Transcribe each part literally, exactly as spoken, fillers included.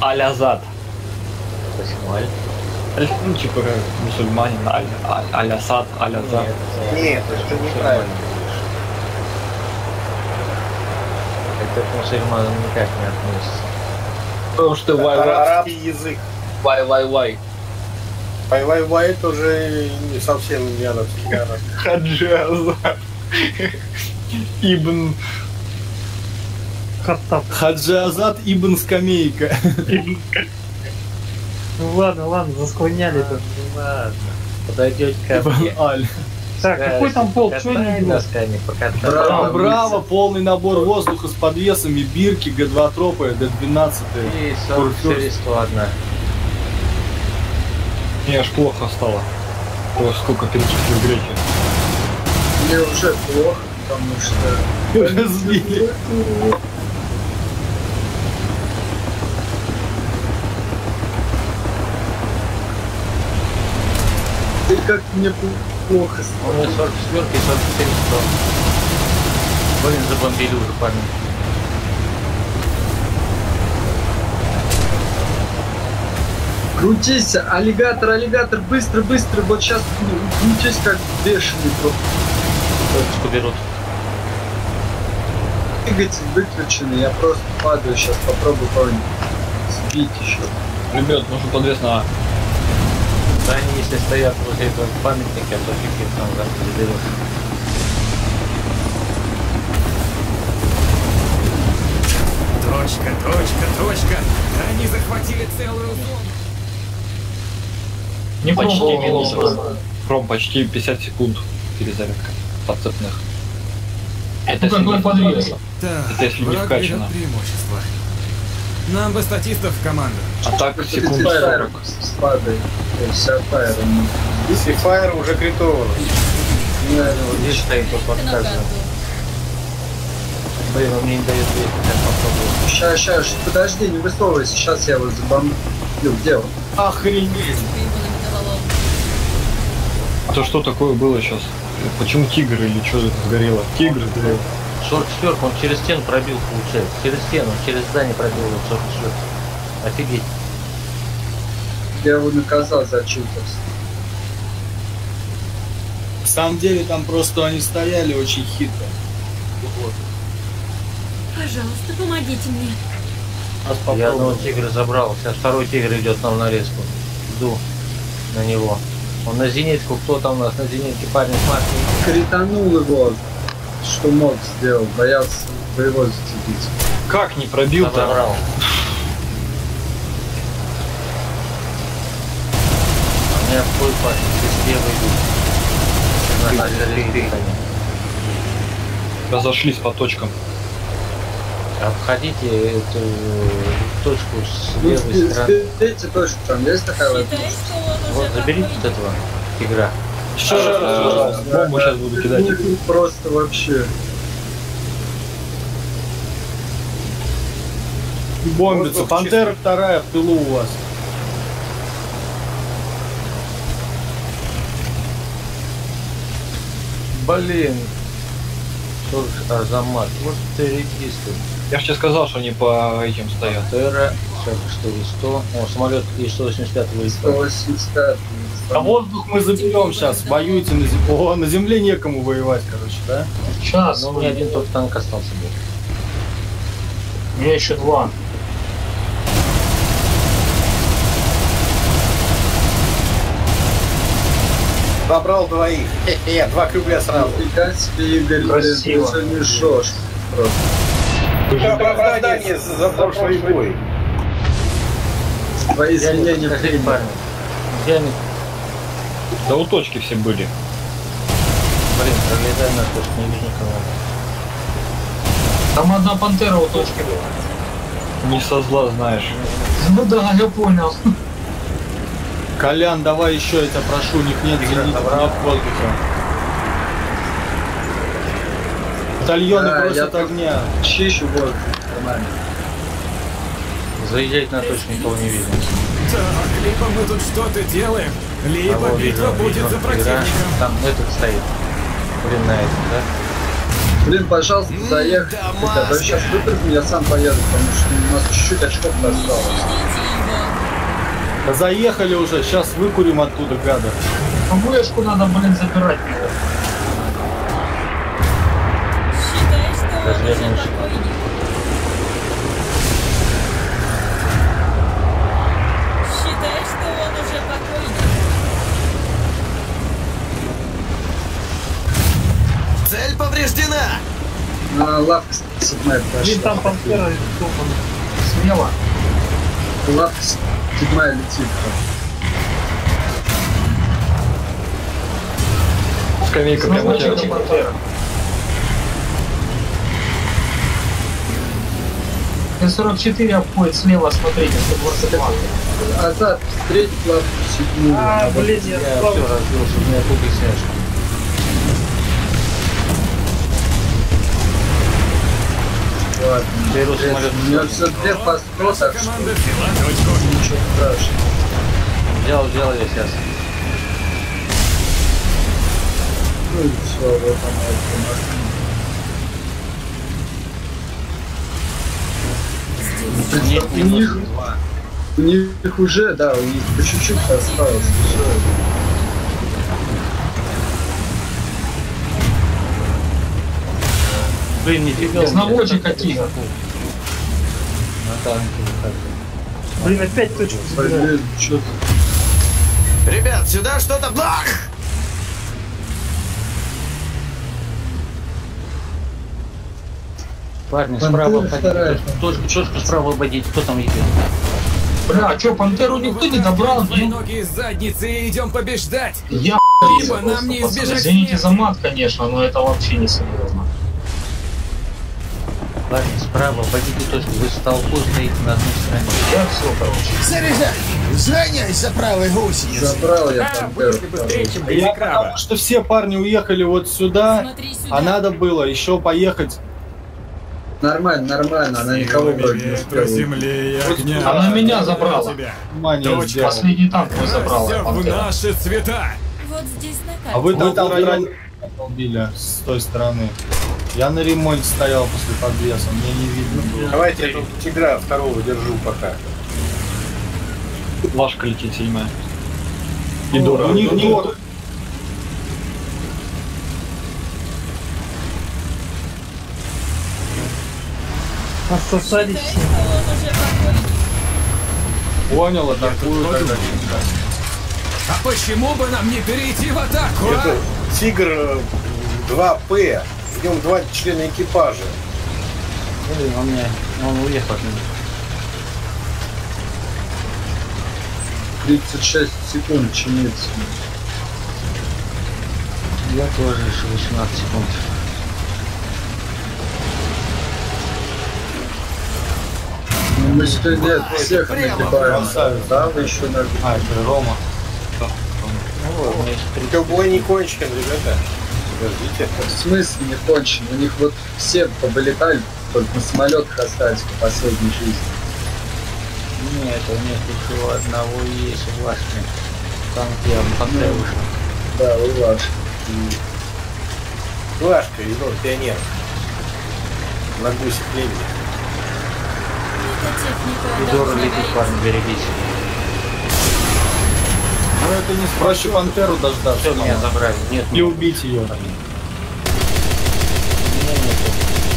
Аль-Азад. Почему Аль? Ну, типа мусульманин, Аль-Асад, Аль-Азад. Нет, это неправильно. Это к мусульманам никак не относится. Потому что вай-вай. Арабский язык. Вай-вай-вай. Вай-вай-вай это уже не совсем не арабский. Хаджи-Азад. Ибн... Хаттаб. Хаджи-Азад Ибн Скамейка. Ну ладно, ладно, засклоняли тут. Ну ладно. Подойдете ко мне. Аль. Так, какой там полк? Что не было? досками, пока Браво, браво, полный набор воздуха с подвесами, бирки, Г два тропы, Д двенадцать. И сорок четыре сто одна. Мне аж плохо стало. Ой, сколько перечислил греки. Мне уже плохо, потому что... Уже сбили. И как мне плохо У меня сорок четыре и сорок четыре сто. Блин, забомбили уже парни. Крутись, аллигатор, аллигатор, быстро, быстро, вот сейчас крутись как бешеный просто. Точку берут. Двигатель выключен, я просто падаю, сейчас попробую кого-нибудь сбить еще. Ребят, нужен подвес на А. Да, они если стоят возле этого памятника, то фиг их там заберут. Точка, точка, точка. Они захватили целую зону. Не Почти пробовал. минус. Пром почти пятьдесят секунд перезарядка подцепных. Это Ну какой подвес? Так, Это если не враг вкачано. берет преимущество. Нам бы статистов в команду. А так секунд Фаер сорок. падает, то есть вся фаер. Если фаер уже критован. Вот здесь стоит, вот подсказывает. Блин, он мне не дает двигатель, сейчас попробую. Ща, ща, щ- подожди, не высовывайся, сейчас я его забомблю. Где он? Охренеть! Это что такое было сейчас? Почему тигр или что это сгорело? Тигр, да. сорок четыре, он через стену пробил, получается. Через стену, через здание пробил вот сорок четыре. Офигеть. Я его наказал за читерство. На самом деле там просто они стояли очень хитро. Вот. Пожалуйста, помогите мне. Сейчас Я одного попробуем. тигра забрал, сейчас второй тигр идет нам на резку. Иду на него. Он на зенитку, кто там у нас на зенитке, парень, смотри. Кританул его, что мог сделал, боялся его зацепить. Как не пробил-то? Забрал. У меня вплоть по слева идут. На четыре. Разошлись по точкам. Обходите эту точку с Ну, левой стороны. видите, точно там есть такая вот. Считай, что он Вот уже заберите вот этого тигра. Еще раз. Бомбу сейчас буду кидать. Ну, просто вообще. Бомбится. Пантера вторая в тылу у вас. Блин. Что же Азамат? Вот ты редисты. Я же тебе сказал, что они по этим стоят. Пантера, сорок четыре сто. О, самолет И сто восемьдесят пять сто вылетел. восемьдесят пять. А воздух мы заберем сейчас. Воюйте на земле. О, на земле некому воевать, короче, да? Сейчас. Ну, у меня один только танк остался был. У меня еще два. Забрал двоих. Хе-хе, два кубля сразу. Фига себе, Игорь, блин, Красиво. ты сегодня жжешь. Просто. Это оправдание за за прошлый бой. Твои извинения Скажите, приняты. парни. Где они? Да у точки все были. Блин, пролетай на точку, не вижу никого. Там одна пантера у точки была. Не со зла, знаешь. Ну да, я понял. Колян, давай еще, я тебя прошу, у них нет зенитов, нет воздуха. Батальоны Да, бросят я тут- огня. Чищу воздух. Нормально. Заезжать на точку никого не видно. Так, либо мы тут что-то делаем, либо Кого битва видно, будет видно, за игра. противником. Там этот стоит. Блин, на этом, да? Блин, пожалуйста, заехай. да Ребята, сейчас выпрыгну, я сам поеду, потому что у нас чуть-чуть очков осталось. Да заехали уже, сейчас выкурим оттуда, гада. А вышку надо, блин, забирать его. Считай, что он уже Развернемся. покойник. Считай, что он уже покойник. Цель повреждена! На лавке седьмая Блин, там прошла. пантера смело. Лавка седьмая летит. Скамейка прямо у Назначайте тебя. пантера. Т сорок четыре обходит слева, смотрите, сто двадцать два. Азат, встретить лавку седьмую. А, блин, Я я все слабо. разбил, чтобы меня кубик снять. Ладно. Беру самолет. У меня все две фастро, так что Команда взяла точку. ничего страшного. Взял, взял я сейчас. Ну и все, вот она, эта машина. Нет, У минус них, два. у них уже, да, у них по чуть-чуть осталось. Все. Блин, нифига. Без у меня наводчика так- тигр. На танке вот Блин, опять точку забираю. Блин, что-то. Ребят, сюда что-то... Блах! так. Парни, Пантера справа вторая. обходите. Точку, точку справа обходите. Кто там едет? Бля, а чё, пантеру никто не добрал? Две Ну, ноги из задницы и идем побеждать! я Ибо нам не избежать Извините смерти. за мат, конечно, но это вообще не серьезно. Парни, справа обходите точку. Вы с толпой стоите на одной стороне. Я все, короче. Заряжай! Сгоняй за правой гусеницей! Забрал я А, пантеру. вышли быстрее, чем Я бензи краба. потому что все парни уехали вот сюда, Смотри сюда. а надо было еще поехать. Нормально, нормально, она никого вроде не успела. земле огня. Она меня забрала. Внимание Точка. сделал. Последний танк мой забрала Все в пантера. наши цвета. Вот здесь на карте. А вы Вы там там район убили с той стороны. Я на ремонте стоял после подвеса, мне не видно было. Давайте я тут тигра второго держу пока. Лашка летит седьмая. И Дора. У них Дора. Считай, что он уже покойник. Понял, атакую тоже тогда. А почему бы нам не перейти в атаку, а? Это тигр два П. В нем два члена экипажа. Блин, он меня... Он уехал от меня. тридцать шесть секунд чинится. Я тоже еще восемнадцать секунд. Ну, мы сегодня всех Прямо нагибаем. красавец. Да, вы еще на... А, это Рома. Ну вот, у меня еще три. Все бой не кончен, ребята. Подождите. В смысле не кончен? У них вот все повылетали, только на самолетах остались по последней жизни. Нет, у них еще одного есть в Лашке. Танк я пантера вышел. Да, у вас. Глашка из ног пионеров. На гусе племени. Эта техника Идор должна летит, гореть. парни, берегись. Ну это не проще пантеру дождаться. Все, меня забрали. Нет, И нет. убить ее. Меня нету.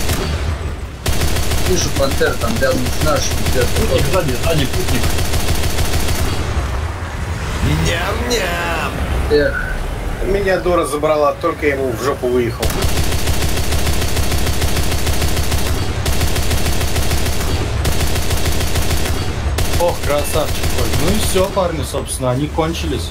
Вижу пантер там рядом с нашим где-то. Вот. Сзади, сзади путник. Ням-ням! Эх, Меня Дора забрала, только я ему в жопу выехал. Ох, красавчик. Коль. Ну и все, парни, собственно, они кончились.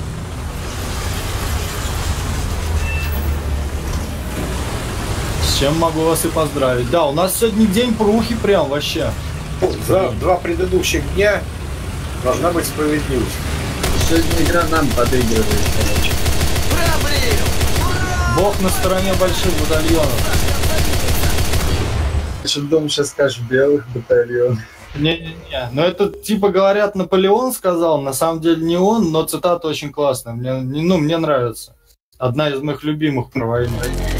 С чем могу вас и поздравить. Да, у нас сегодня день прухи прям вообще. За два предыдущих дня должна быть справедливость. сегодня игра нам подыгрывает, короче. Бог на стороне больших батальонов. Ты что думаешь, сейчас скажешь белых батальонов? Не-не-не, но это типа говорят Наполеон сказал, на самом деле не он, но цитата очень классная, мне, ну, мне нравится. Одна из моих любимых про войну.